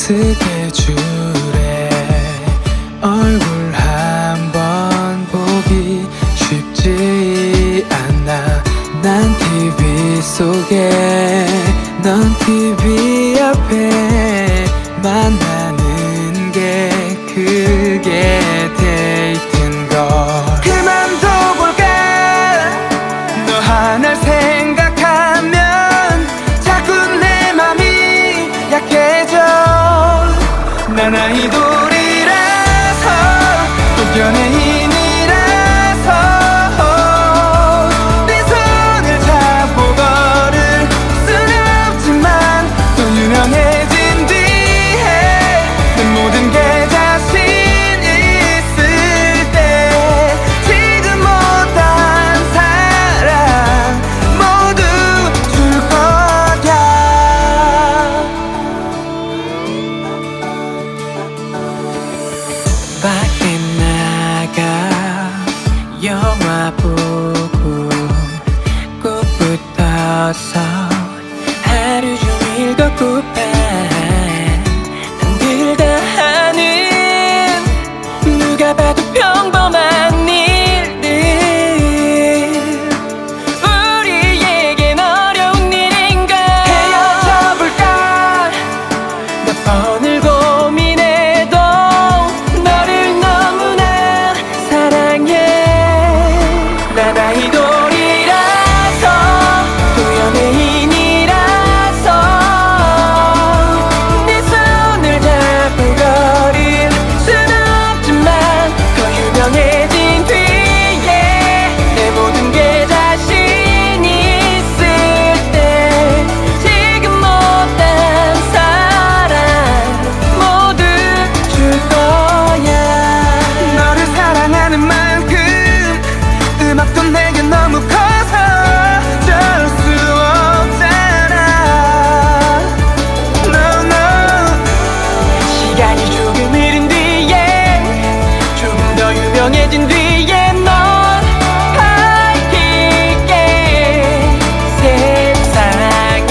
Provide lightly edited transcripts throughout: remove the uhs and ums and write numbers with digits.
스케줄에 얼굴 한번 보기 쉽지 않아. 난 TV 속에 넌 TV 앞에 만나는 게 그게 데이트인걸. 그만둬볼까? 너 하나를 생각하면 자꾸 내 맘이 약해져. 난 아이돌이라서 또 연예인이라서 네 손을 잡고 걸을 수는 없지만 또 유명해진 뒤에 내 모든 게 자신 있을 때 지금 못한 사랑 모두 줄 거야. 밖에 나가 영화 보고 꽃 붙어서 하루 종일 걷고파. 남들 다 하는 누가 봐도 평범한 일들 우리에겐 어려운 일인가. 헤어져볼까? 몇 번을 고민해도 너를 너무나 사랑해. 난 아이돌이라서 또 연예인이라서 네 손을 잡고 걸을 수는 없지만 더 유명해진 뒤에 내 모든 게 자신 있을 때 지금 못한 사랑 모두 줄 거야. 너를 사랑하는 만큼 음악도 내게 너무 커서 쩔 수 없잖아. No, no. 시간이 조금 흐른 뒤에 조금 더 유명해진 뒤에 넌 밝힐게 세상에.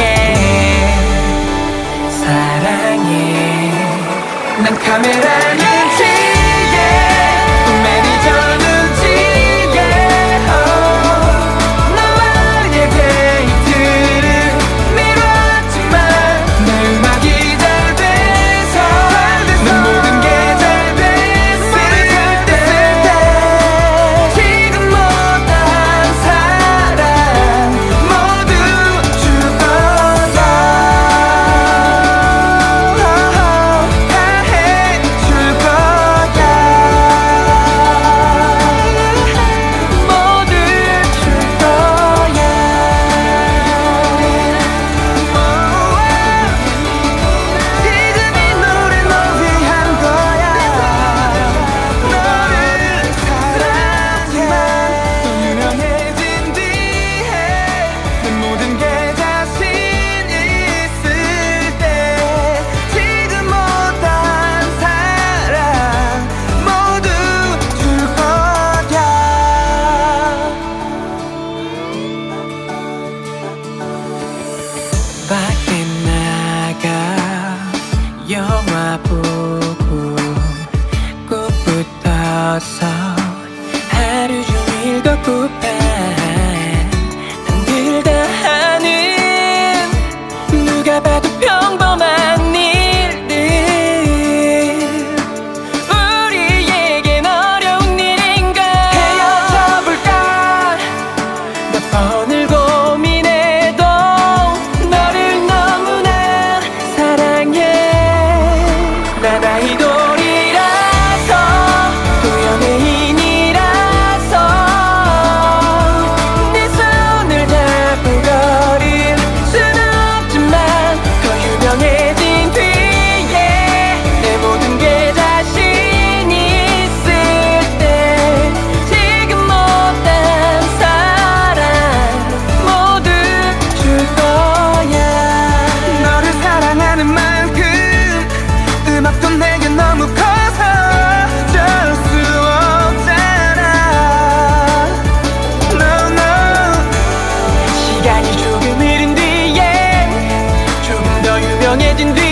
사랑해. 난 카메라 눈치에 또 매니저 눈치에 너와의 데이트를 미뤘지만 내 음악이 잘 돼서 내 모든 게 잘 됐을 때 지금 못한 사랑 모두 줄 거야. 다 해줄 거야. 모두 줄 거야. 지금 이 노래 너 위한 거야. 너를 사랑하지만 또 유명해진 뒤에 내 모든 게 자신 있을 때 지금 못한 사랑 모두 줄 거야. 밖에 나가 영화 보고 꽃 붙어서 하루 종일 걷고파. 남들 다 하는 누가 봐도 평범한 일들 우리에겐 어려운 일인가. 헤어져볼까? 몇 번을 고민해도 너를 너무나 사랑해. 난 아이돌이라서 또 연예인이라서 네 손을 잡고 걸을 수는 없지만 더 유명해진 뒤에 내 모든 게 자신 있을 때 지금 못한 사랑 모두 줄 거야. 너를 사랑하는 만큼 음악도 내게 너무 커서 쩔 수 없잖아. No, no. 시간이 조금 흐른 뒤에 조금 더 유명해진 뒤에